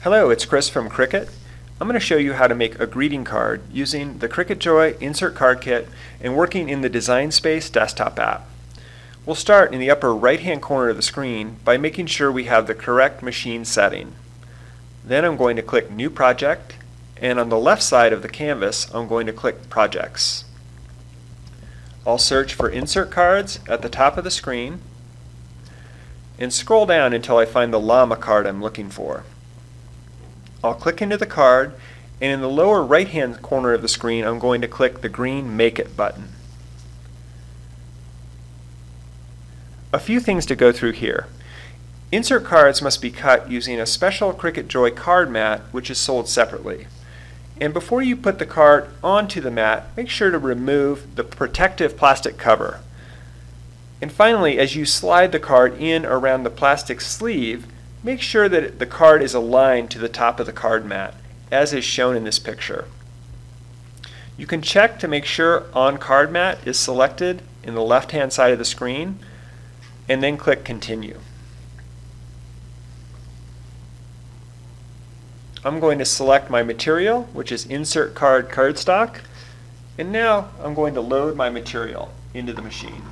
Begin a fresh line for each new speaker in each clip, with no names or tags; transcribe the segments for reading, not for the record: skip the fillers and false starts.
Hello, it's Chris from Cricut. I'm going to show you how to make a greeting card using the Cricut Joy Insert Card Kit and working in the Design Space desktop app. We'll start in the upper right hand corner of the screen by making sure we have the correct machine setting. Then I'm going to click New Project, and on the left side of the canvas I'm going to click Projects. I'll search for Insert Cards at the top of the screen and scroll down until I find the llama card I'm looking for. I'll click into the card, and in the lower right hand corner of the screen I'm going to click the green Make It button. A few things to go through here. Insert cards must be cut using a special Cricut Joy card mat which is sold separately. And before you put the card onto the mat, make sure to remove the protective plastic cover. And finally, as you slide the card in around the plastic sleeve, make sure that the card is aligned to the top of the card mat, as is shown in this picture. You can check to make sure On Card Mat is selected in the left-hand side of the screen, and then click Continue. I'm going to select my material, which is Insert Card cardstock, and now I'm going to load my material into the machine.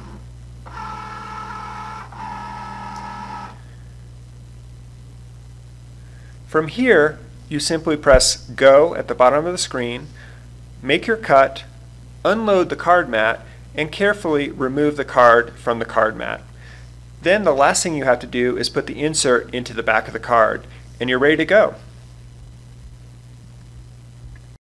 From here, you simply press Go at the bottom of the screen, make your cut, unload the card mat, and carefully remove the card from the card mat. Then the last thing you have to do is put the insert into the back of the card, and you're ready to go.